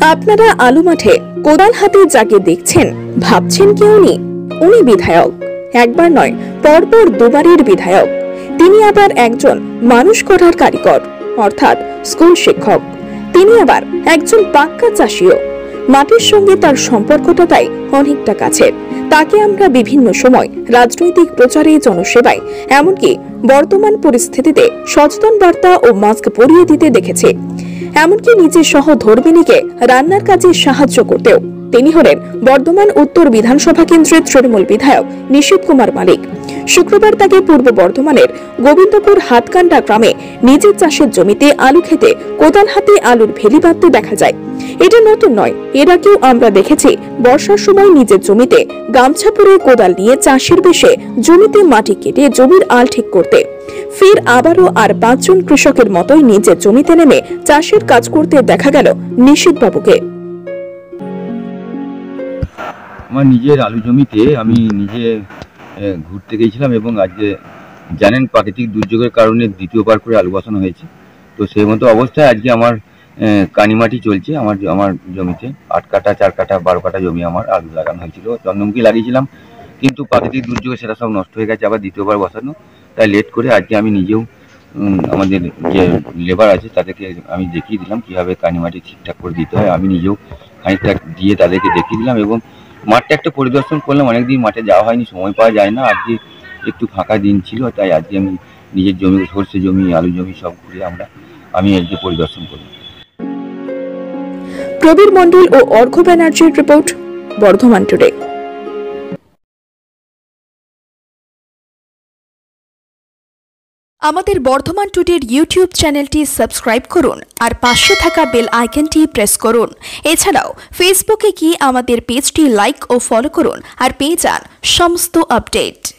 আপনারা আলু মাঠে কোদাল হাতে যাকে দেখছেন ভাবছেন কি উনি বিধায়ক। একবার নয়, পরপর দুবারের বিধায়ক। তিনি আবার একজন মানুষ করার কারিগর, অর্থাৎ স্কুল শিক্ষক। তিনি আবার একজন পাক্কা চাষিও। মাটির সঙ্গে তার সম্পর্কটা তাই অনেকটা কাছের। তাকে আমরা বিভিন্ন সময় রাজনৈতিক প্রচারে, জনসেবায়, এমনকি বর্তমান পরিস্থিতিতে সচেতন বার্তা ও মাস্ক পরিয়ে দিতে দেখেছি। এমনকি নিজের সহধর্মিণীকে রান্নার কাজে সাহায্য করতেও। তিনি হলেন বর্ধমান উত্তর বিধানসভা কেন্দ্রের তৃণমূল বিধায়ক কুমার মালিক। শুক্রবার তাকে পূর্ব বর্ধমানের গোবিন্দপুর হাতকান্ডা গ্রামে নিজের চাষের জমিতে আলু খেতে কোদাল হাতে আলুর ভেলি বাঁধতে দেখা যায়। এটা নতুন নয়, এর আগেও আমরা দেখেছি বর্ষার সময় নিজের জমিতে গামছা পরে কোদাল নিয়ে চাষের বেশে জমিতে মাটি কেটে জমির আল ঠিক করতে। ফের আবারও আর 5 জন কৃষকের মতোই নিজের জমিতে নেমে চাষের কাজ করতে দেখা গেল বাবুকে। আমার নিজের আলু জমিতে আমি নিজে ঘুরতে গিয়েছিলাম এবং আজকে জানেন প্রাকৃতিক দুর্যোগের কারণে দ্বিতীয়বার করে আলু বসানো হয়েছে। তো সেই মতো অবস্থায় আজকে আমার কানিমাটি চলছে আমার জমিতে। 8 কাঠা 4 কাঠা 12 কাঠা জমি আমার আলু লাগানো হয়েছিল, চন্দ্রমুখী লাগিয়েছিলাম, কিন্তু প্রাকৃতিক দুর্যোগে সেটা সব নষ্ট হয়ে গেছে, আবার দ্বিতীয়বার বসানো। তাই লেট করে আজকে আমি নিজেও আমাদের যে লেবার আছে তাদেরকে আমি দেখিয়ে দিলাম কীভাবে কানিমাটি ঠিকঠাক করে দিতে হয়। আমি নিজেও খানিকটা দিয়ে তাদেরকে দেখিয়ে দিলাম এবং মাঠটা একটা পরিদর্শন করলাম। অনেকদিন মাঠে যাওয়া হয়নি, সময় পাওয়া যায় না। আজকে একটু ফাঁকা দিন ছিল, তাই আজকে আমি নিজের জমি, সর্ষে জমি, আলু জমি সব ঘুরে আমি আজকে পরিদর্শন করলাম। প্রবীর মণ্ডল ও অর্ঘ ব্যানার্জির রিপোর্ট, বর্ধমান টুডে। আমাদের বর্ধমান টুডের ইউটিউব চ্যানেলটি সাবস্ক্রাইব করুন আর পাশে থাকা বেল আইকনটি প্রেস করুন। এছাড়াও ফেসবুকে গিয়ে আমাদের পেজটি লাইক ও ফলো করুন আর পেয়ে যান সমস্ত আপডেট।